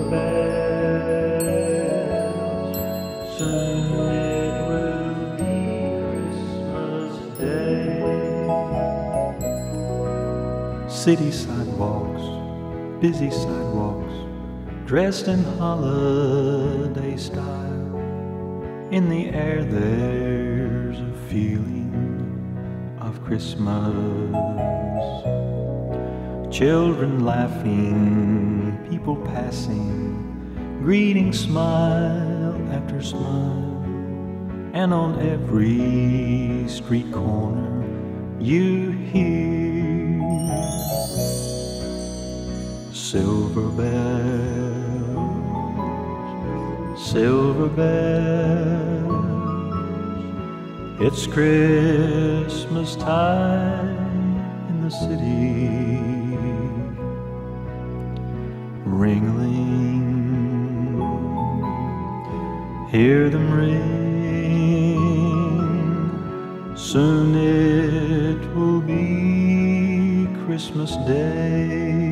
bells, soon it will be Christmas Day. City sidewalks, busy sidewalks, dressed in holiday style. In the air there's a feeling of Christmas. Children laughing, people passing, greeting smile after smile. And on every street corner you hear silver bells, silver bells. It's Christmas time in the city. Ringling, hear them ring. Soon it will be Christmas Day.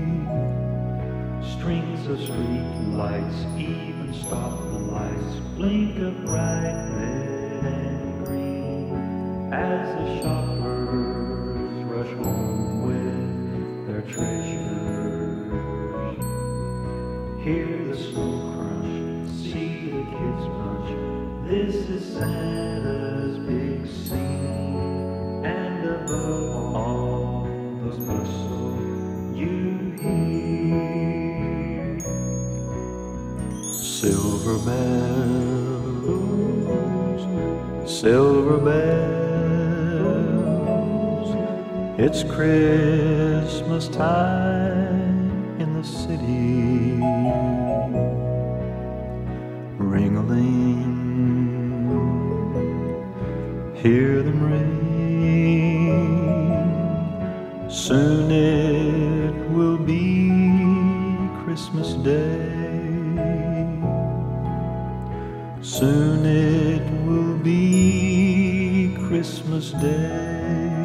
Strings of street lights, even stop the lights, blink of bright red and green as the shoppers rush home with their treasures. Hear the snow crunch, see the kids punch. This is Santa's big scene, and above all the bustle you hear silver bells, silver bells. It's Christmas time in the city. Ring-a-ling, hear them ring. Soon it will be Christmas Day. Soon it will be Christmas Day.